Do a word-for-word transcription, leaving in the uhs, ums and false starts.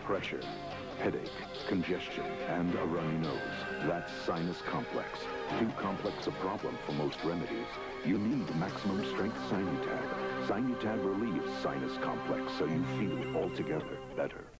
pressure, headache, congestion, and a runny nose. That's sinus complex. Too complex a problem for most remedies. You need maximum strength Sinutab. Sinutab relieves sinus complex so you feel altogether better.